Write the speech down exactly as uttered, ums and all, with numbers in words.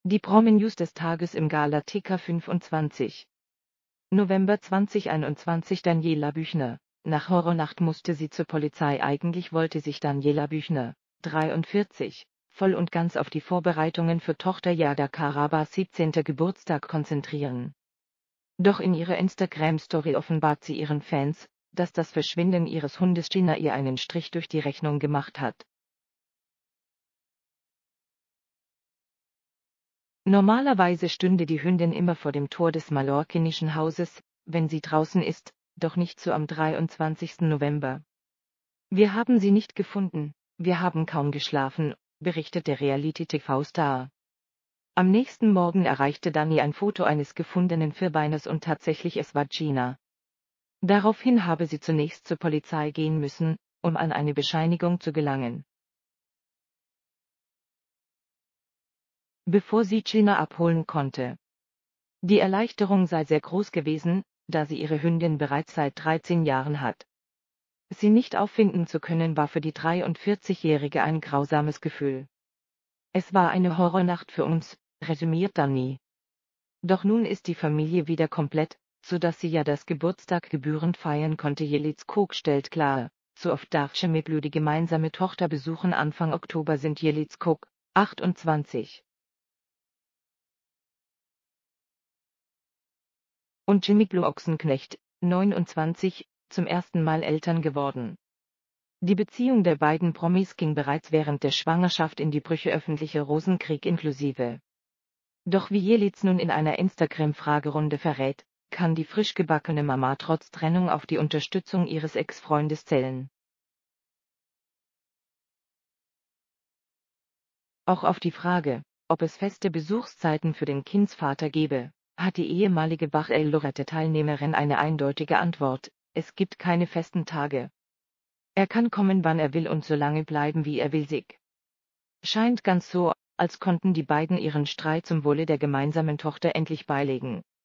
Die Promi-News des Tages im Gala T K fünfundzwanzig. November zweitausendeinundzwanzig. Daniela Büchner. Nach Horrornacht musste sie zur Polizei. Eigentlich wollte sich Daniela Büchner, dreiundvierzig, voll und ganz auf die Vorbereitungen für Tochter Jada Karabas siebzehnten Geburtstag konzentrieren. Doch in ihrer Instagram-Story offenbart sie ihren Fans, dass das Verschwinden ihres Hundes Gina ihr einen Strich durch die Rechnung gemacht hat. Normalerweise stünde die Hündin immer vor dem Tor des mallorquinischen Hauses, wenn sie draußen ist, doch nicht so am dreiundzwanzigsten November. Wir haben sie nicht gefunden, wir haben kaum geschlafen, berichtet der Reality-T V-Star. Am nächsten Morgen erreichte Dani ein Foto eines gefundenen Vierbeiners und tatsächlich es war Gina. Daraufhin habe sie zunächst zur Polizei gehen müssen, um an eine Bescheinigung zu gelangen. Bevor sie Gina abholen konnte. Die Erleichterung sei sehr groß gewesen, da sie ihre Hündin bereits seit dreizehn Jahren hat. Sie nicht auffinden zu können war für die dreiundvierzigjährige ein grausames Gefühl. Es war eine Horrornacht für uns, resümiert Dani. Doch nun ist die Familie wieder komplett, so dass sie ja das Geburtstag gebührend feiern konnte. Yeliz Kok stellt klar, so oft darf Cemeglu die gemeinsame Tochter besuchen. Anfang Oktober sind Yeliz Kok, achtundzwanzig, und Cemeglu Ochsenknecht, neunundzwanzig, zum ersten Mal Eltern geworden. Die Beziehung der beiden Promis ging bereits während der Schwangerschaft in die Brüche, öffentlicher Rosenkrieg inklusive. Doch wie Yeliz nun in einer Instagram-Fragerunde verrät, kann die frisch gebackene Mama trotz Trennung auf die Unterstützung ihres Ex-Freundes zählen. Auch auf die Frage, ob es feste Besuchszeiten für den Kindsvater gebe, hat die ehemalige Bach-el-Lorette-Teilnehmerin eine eindeutige Antwort: Es gibt keine festen Tage. Er kann kommen, wann er will und so lange bleiben, wie er will. Sig. Scheint ganz so, als konnten die beiden ihren Streit zum Wohle der gemeinsamen Tochter endlich beilegen.